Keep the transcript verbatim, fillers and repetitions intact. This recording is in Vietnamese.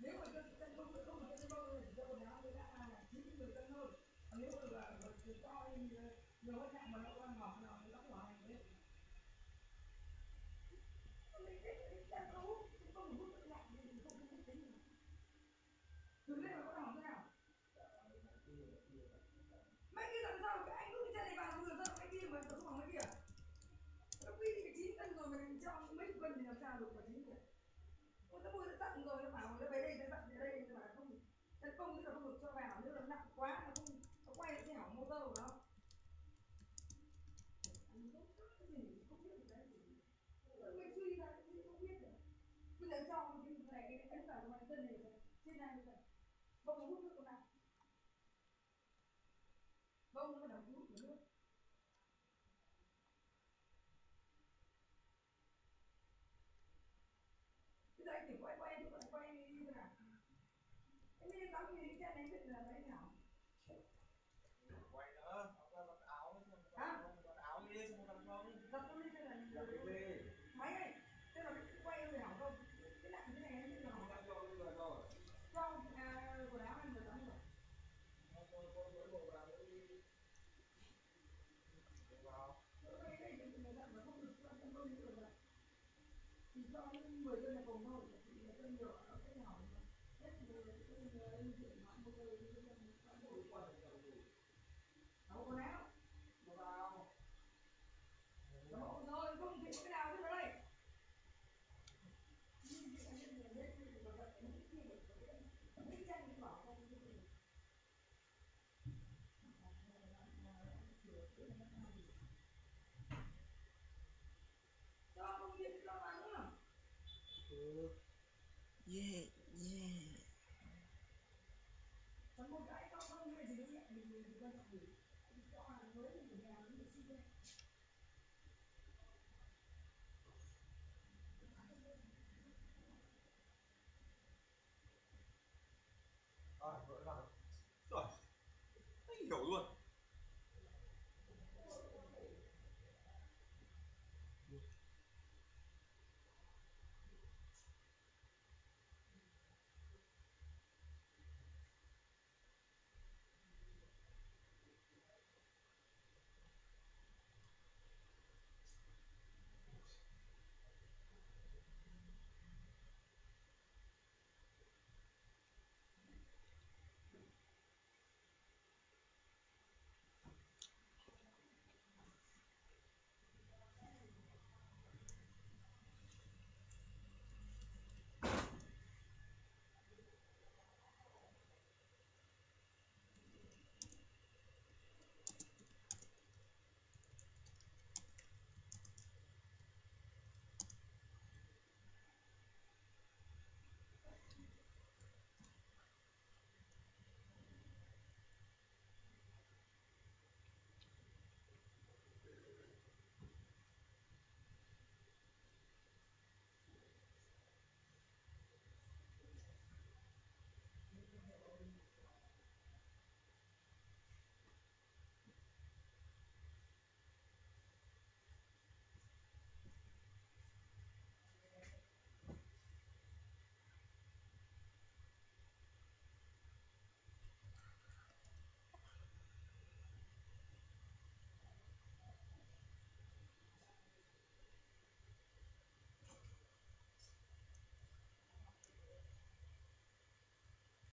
nếu mà chân chân không không mà chân không thì cho quần áo người ta là chín mươi cân thôi. Còn nếu mà là cho nhiều hơn nặng mà nó đang mỏng nào nó cũng bảo hành đấy. Mình biết cái chân không không hút được nặng thì không không tính. Thử lên mà có hỏng thế nào? Mấy kia làm sao cái anh cứ cái chân này vào vừa sao cái kia mà nó không hỏng cái kia. Nó quy định chín cân rồi mà cho mấy cân thì làm sao được mà chín được. Ôi nó mua nó tặng rồi nó bảo nó về đây nó tặng về đây nhưng mà không chân công tức là không được cho vào nếu là nặng quá nó không nó quay lại cái hỏng motor của nó. Anh không cái gì không biết được cái gì. Mình suy ra cái gì không biết được. Bây giờ cho cái này cái ấn vào ngoài chân này trên này bây giờ bông nó hút nước con nào bông nó bắt đầu hút nước. Bây giờ anh thử quay quay thử quay như thế nào. Cái này tắm thì cái chân này biết là cái nào. Quay nữa, mặc áo Hả? mặc áo đi xong rồi không. Dập nó lên đây là Dập đi. máy này. Thế là cái quay hơi hỏng không? Cái nặng cái này nó hỏng. Đã cho rồi rồi. Cho à, quần áo anh vừa tắm rồi. Con con con mới bộ vào mới đi. Vào. Cái này thì người ta mà không được cho chân bông được rồi. Chỉ cho những mười cân là cùng thôi, chỉ là cân nhiều nó sẽ hỏng. Hết rồi cái linh kiện nó một đời cái chân nó Mỗi quần là gì? hỏng quần áo. Nó vào. Nó hỏng rồi, không thì có cái nào nữa đây. Cái chân nó bảo không cho công viên cho bạn nữa. Ừ. Yeah, yeah. Còn một cái cho không hay gì nữa mình mình quan trọng gì cho hàng mới